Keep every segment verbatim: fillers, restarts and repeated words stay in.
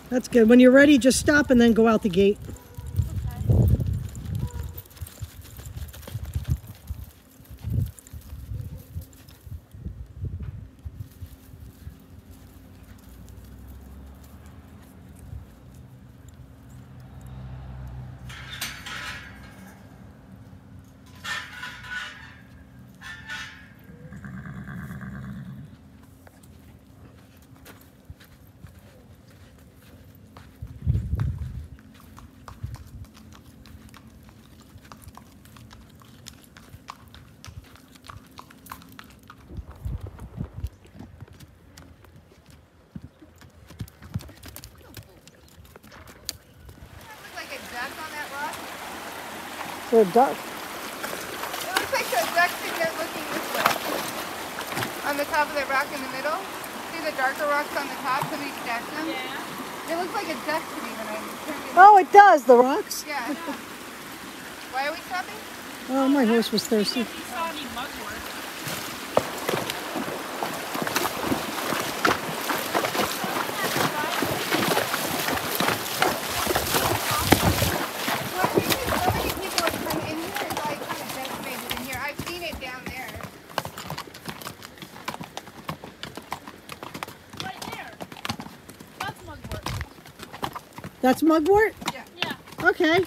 That's good. When you're ready, just stop and then go out the gate. For a duck. It looks like a duck sitting there looking this way. On the top of that rock in the middle. See the darker rocks on the top? Somebody stacked them? Yeah. It looks like a duck to me when I turned it. Oh, it does, the rocks? Yeah. Why are we stopping? Oh, my horse was thirsty. If you saw any mugwort. That's mugwort? Yeah. Yeah. Okay.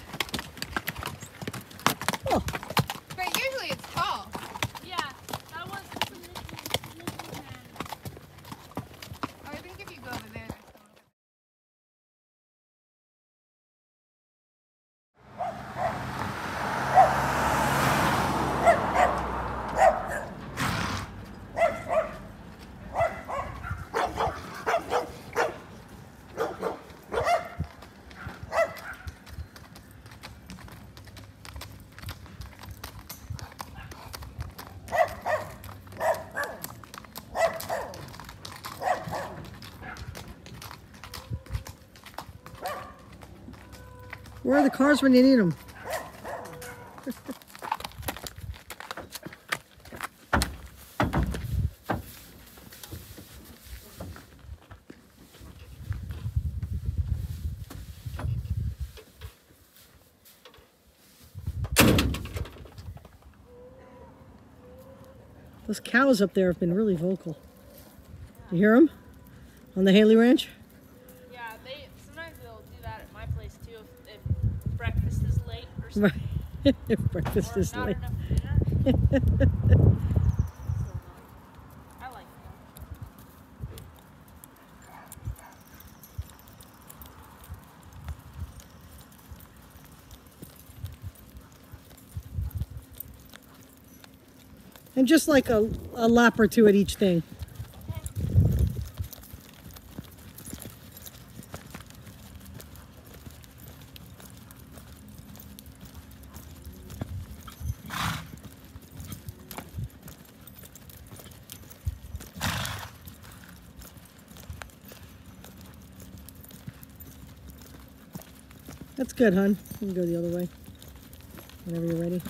Oh. But usually it's tall. Yeah. That was just a missing hand. Oh, I think if you go over there, there's some. Where are the cars when you need them? Those cows up there have been really vocal. You hear them? On the Haley Ranch? Yeah, they sometimes they'll do that at my place too if, if breakfast is late or something. Right. If breakfast or is not late. enough dinner. So annoying. I like that. And just like a, a lap or two at each thing. That's good, hon. You can go the other way whenever you're ready.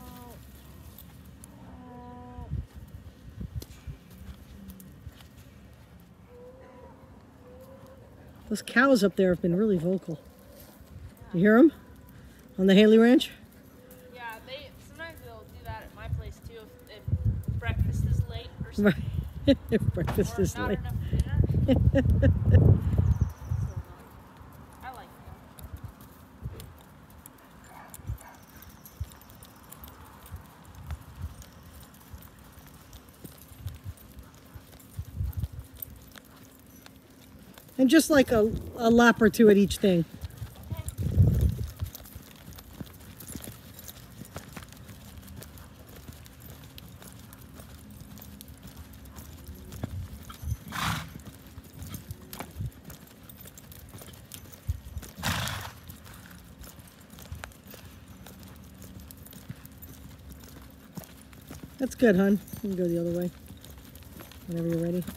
Those cows up there have been really vocal. You hear them? On the Haley Ranch? Yeah, they sometimes they'll do that at my place too if, if breakfast is late or something. Right. If breakfast or is not late. enough dinner. So annoying. I like that. And just like a, a lap or two at each thing. That's good, hon. You can go the other way whenever you're ready.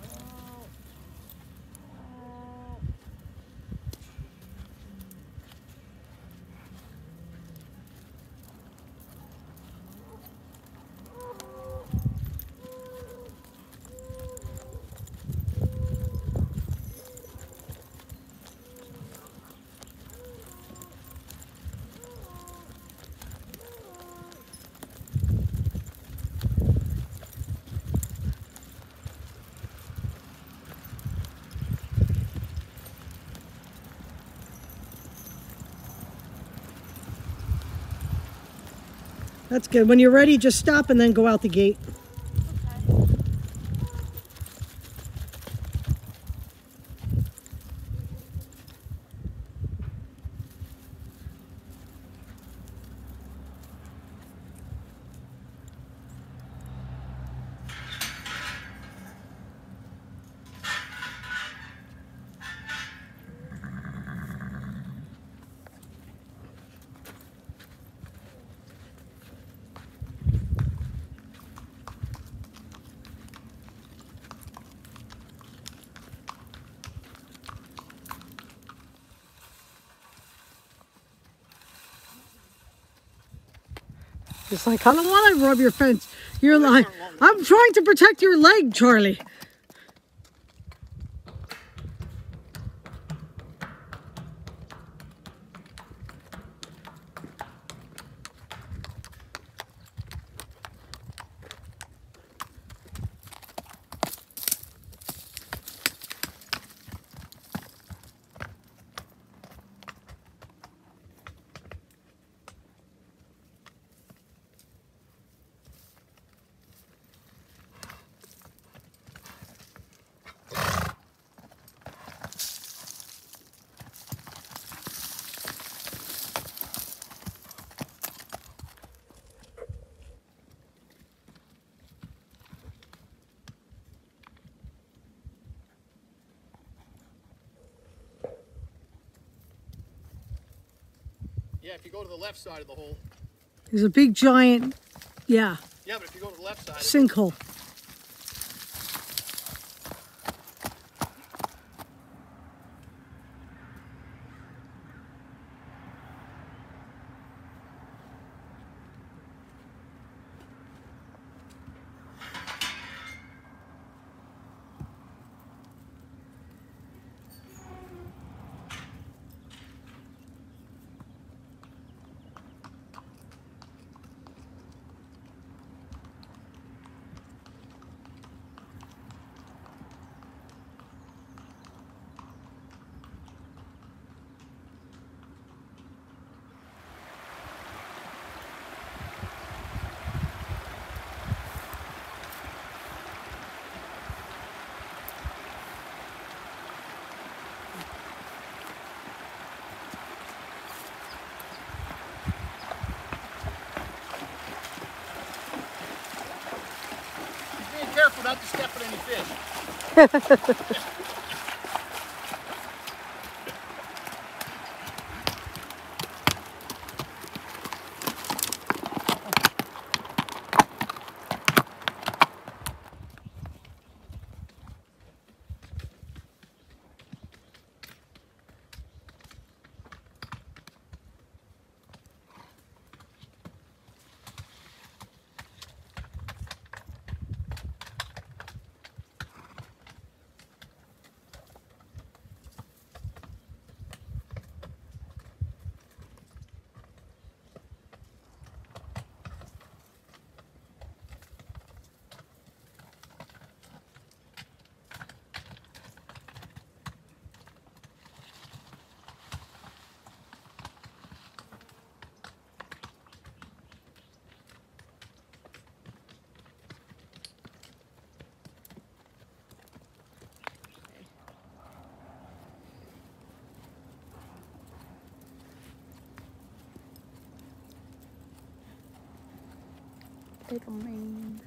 That's good. When you're ready, just stop and then go out the gate. It's like, I don't want to rub your fence. You're like, I'm trying to protect your leg, Charlie. Yeah, if you go to the left side of the hole. There's a big giant, yeah. Yeah, but if you go to the left side. Sinkhole. Careful not to step on any fish. Take a rain.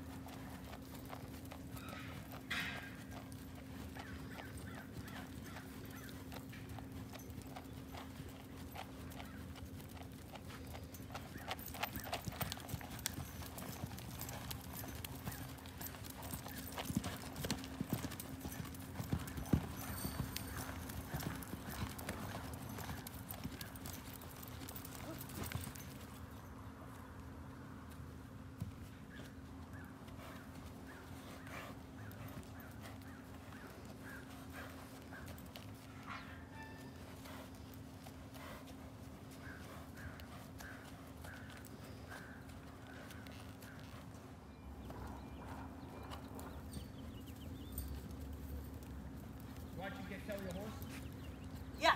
Why'd you get Kelly a horse? Yeah.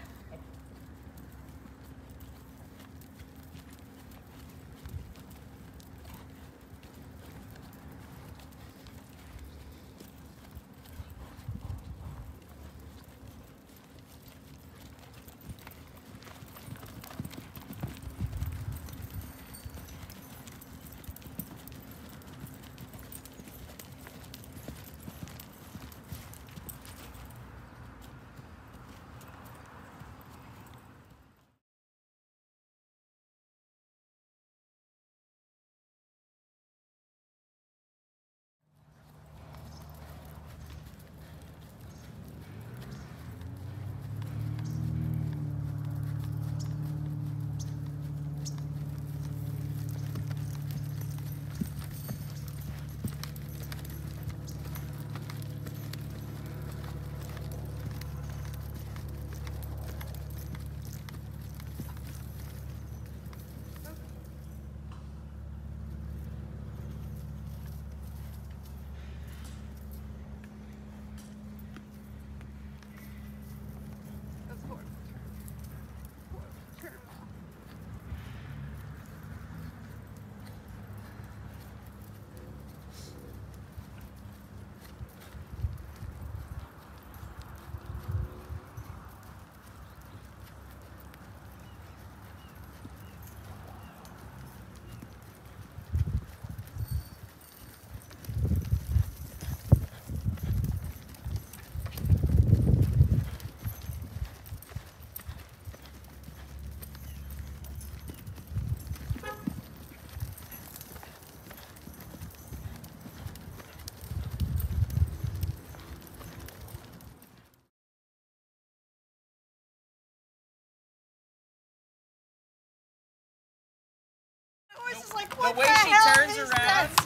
What the way the she hell turns is around. this?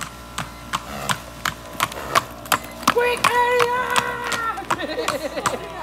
Quick, hurry up!